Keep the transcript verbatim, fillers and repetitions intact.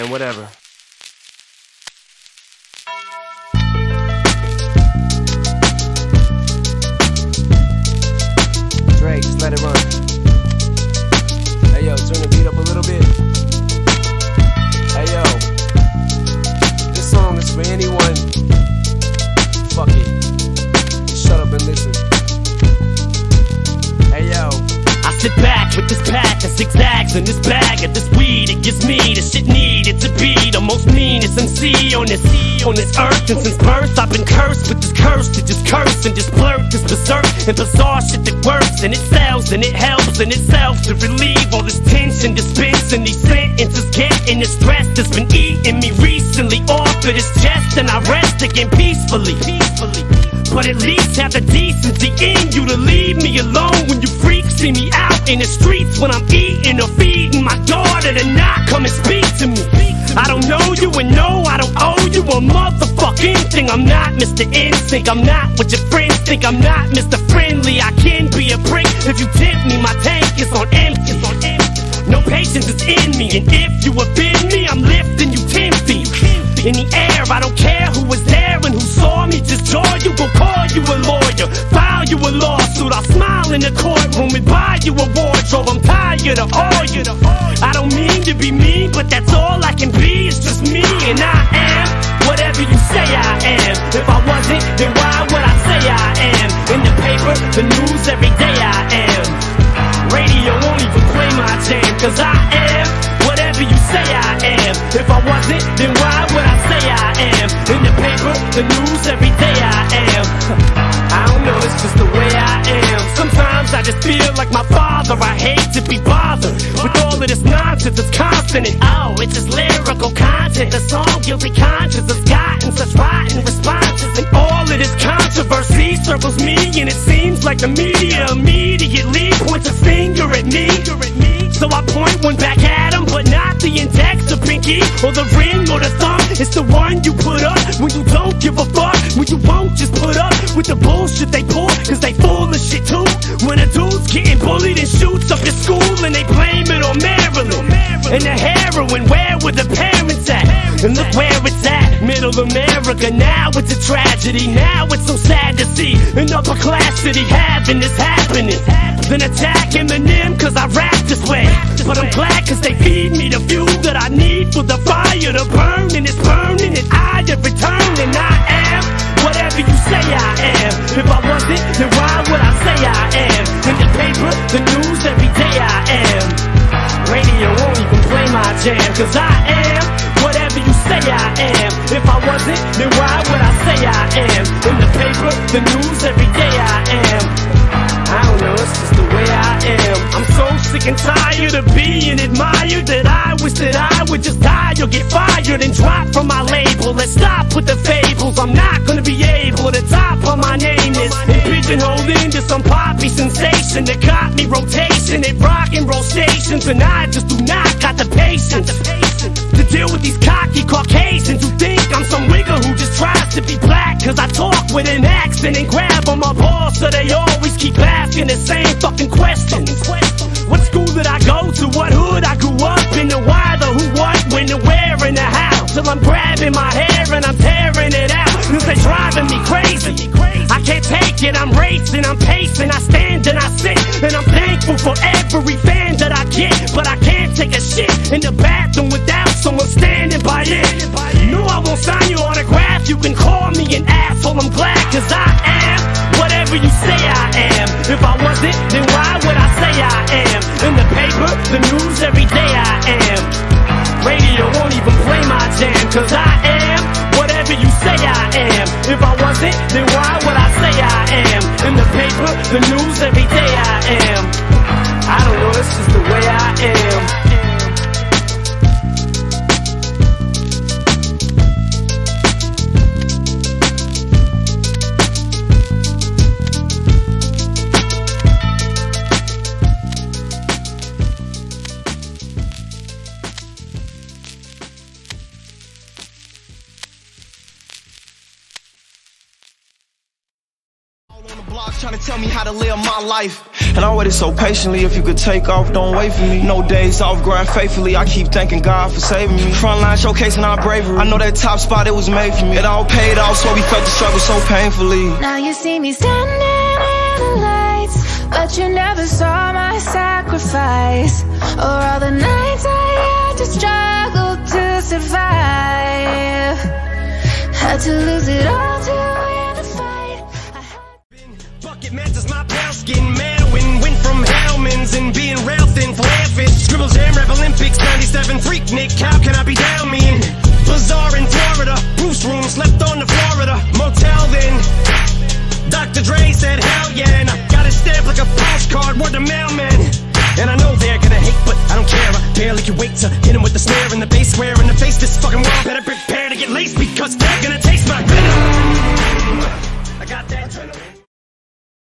and whatever. Drake, just let it run. Hey yo, turn the beat up a little bit. Hey yo, this song is for anyone. Fuck it, just shut up and listen. Hey yo, I sit back with this pack of zigzags and this bag of this weed. It gives me the shit needed to be the most meanest M C on this on this earth. And since birth I've been cursed with this curse to just curse and just blurt this berserk and bizarre shit that works. And it sells and it helps in itself to relieve all this tension. Dispensing these sentences, getting the stress that's been eating me recently off of this chest. And I rest again peacefully, peacefully. But at least have the decency in you to leave me alone when you freaks see me out in the streets when I'm eating or feeding my daughter to not come and speak to me. I don't know you and no, I don't owe you a motherfucking thing. I'm not Mister Instinct, I'm not what your friends think. I'm not Mister Friendly, I can be a prick if you tempt me. My tank is on empty, it's on empty. No patience is in me, and if you offend me, I'm lifting you ten feet in the air. I don't care who was there and who saw me, just jaw you, go call you a lawyer, file you a lawsuit. I'll smile in the courtroom and buy you a wardrobe. I'm tired of all you. I don't mean to be mean, but that's all I can be. It's just me, and I am whatever you say I am. If I wasn't, then why would I say I am? In the paper, the news, every day I am. Radio won't even play my jam, cause I am whatever you say I am. If I wasn't, then why would I say I am? In the paper, the news, every day I am. I don't know, it's just the way I am. Sometimes I just feel like my father. I hate to be bothered with all of this nonsense. It's constant and oh, it's just lyrical content. The song Guilty Conscience has gotten such rotten responses, and all of this controversy circles me, and it seems like the media immediately points a finger at me. So I point one back at him, but not the index, the pinky, or the ring, or the thumb. It's the one you put up when you don't give a fuck, when you won't just put up with the bullshit they pull, cause they full of shit too. When a dude's getting bullied and shoots up his school, and they blame it on Maryland and the heroin, where were the parents at? And look where it's at, middle America. Now it's a tragedy, now it's so sad to see an upper class city having this happening. Then attack Eminem cause I rap this way, but I'm glad cause they feed me the fuel that I need for the fire to burn. And it's burning and I have returned, and I am whatever you say I am. If I wasn't, then why would I say I am? In the paper, the news, every day I am. Radio won't even play my jam, cause I am whatever you say I am. If I wasn't, then why would I say I am? In the paper, the news, every day I am. I don't know, it's just the way I am. I'm so sick and tired of being admired that I wish that I would just die or get fired and drop from my label. Let's stop with the fables. I'm not gonna be able to top on my name is and pigeonholed into some poppy sensation that caught me rotation at rock and roll stations, and I just do not got the patience to deal with these cocky Caucasians who think I'm some wigger who just tries to be black cause I talk with an accent and grab on my balls, so they always keep asking the same fucking questions. What school did I go to? What hood I grew up in? The why, the who, what, when, the where, and the how. Till I'm grabbing my hair and I'm tearing it out cause they driving me crazy. I can't take it, I'm racing, I'm pacing, I stand and I sit, and I'm thankful for every fan that I get, but I can't take a shit in the bathroom without someone standing by it. No, I won't sign your autograph, you can call me an asshole, I'm glad cause I am whatever you say I am. If I wasn't, then why would I say I am? In the paper, the news, every day I am. Radio won't even play my jam, cause I am whatever you say I am. If I wasn't, then why would I say I am? In the paper, the news, every day I am. I don't know, it's just the way I am. Trying to tell me how to live my life, and I waited so patiently. If you could take off, don't wait for me. No days off, grind faithfully. I keep thanking God for saving me. Frontline showcasing our bravery. I know that top spot, it was made for me. It all paid off, so we felt the struggle so painfully. Now you see me standing in the lights, but you never saw my sacrifice, or all the nights I had to struggle to survive. Had to lose it all to win a fight. Bucket masters my pale skin, Madeline went from Hellman's and being rail thin for laughing. Scribble Jam Rap Olympics ninety-seven freak Nick, how can I be down me in Bazaar in Florida? Bruce room slept on the Florida motel then. Doctor Dre said hell yeah, and I got it stamped like a postcard, word to mailman. And I know they're gonna hate, but I don't care. I barely can wait to hit him with the snare and the bass square in the face. This fucking world better